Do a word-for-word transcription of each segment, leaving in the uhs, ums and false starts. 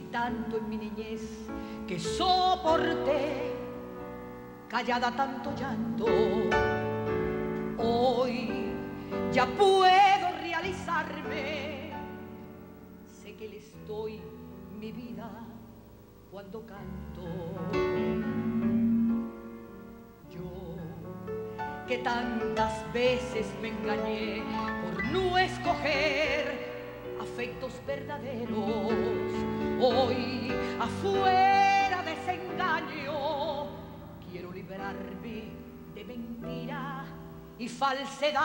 tanto en mi niñez que soporté callada tanto llanto. Hoy ya puedo realizarme, sé que les doy mi vida cuando canto. Yo que tantas veces me engañé por no escoger afectos verdaderos, hoy afuera de ese engaño quiero liberarme de mentira y falsedad.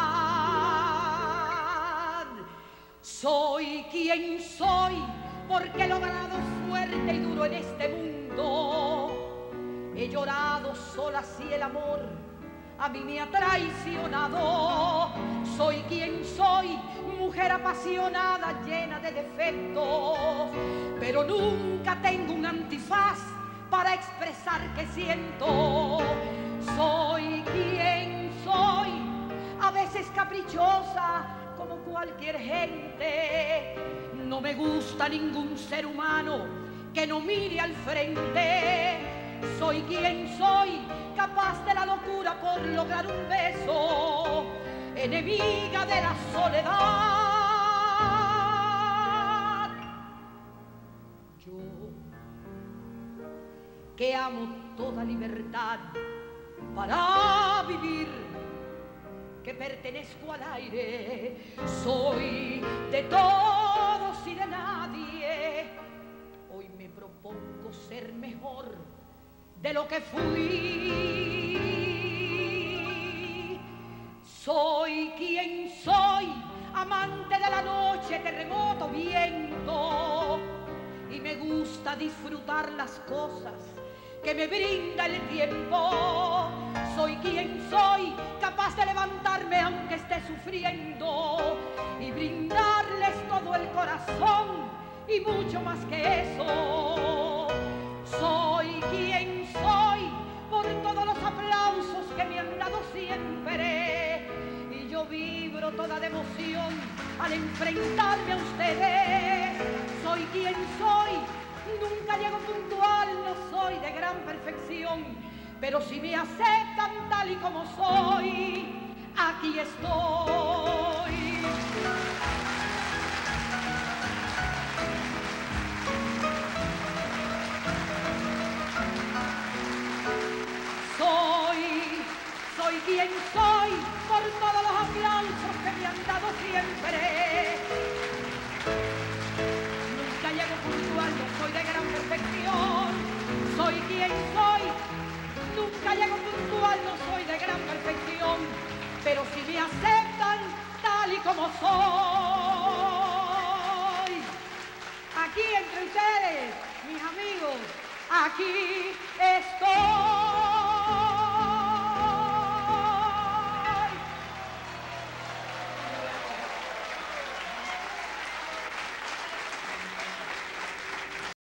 Soy quien soy porque he logrado fuerte y duro en este mundo. He llorado sola si el amor a mí me ha traicionado. Soy quien soy, mujer apasionada, llena de defectos, pero nunca tengo un antifaz para expresar que siento. Soy quien soy, a veces caprichosa como cualquier gente. No me gusta ningún ser humano que no mire al frente. Soy quien soy, capaz de la locura por lograr un beso, enemiga de la soledad. Yo, que amo toda libertad para vivir, que pertenezco al aire, soy de todos y de nadie. Hoy me propongo ser mejor de lo que fui. Soy quien soy, amante de la noche, terremoto, viento, y me gusta disfrutar las cosas que me brinda el tiempo. Soy quien soy, capaz de levantarme aunque esté sufriendo y brindarles todo el corazón y mucho más que eso. Soy quien soy por todos los aplausos que me han dado siempre, y yo vibro toda de emoción al enfrentarme a ustedes. Soy quien soy, nunca llego puntual, no soy de gran perfección, pero si me aceptan tal y como soy, aquí estoy. Soy, soy quien soy por todos los aplausos que me han dado siempre. Nunca llego puntual, no soy de gran perfección. Soy quien soy, nunca llego puntual, no soy de gran perfección, pero si me aceptan tal y como soy, aquí entre ustedes, mis amigos, aquí estoy.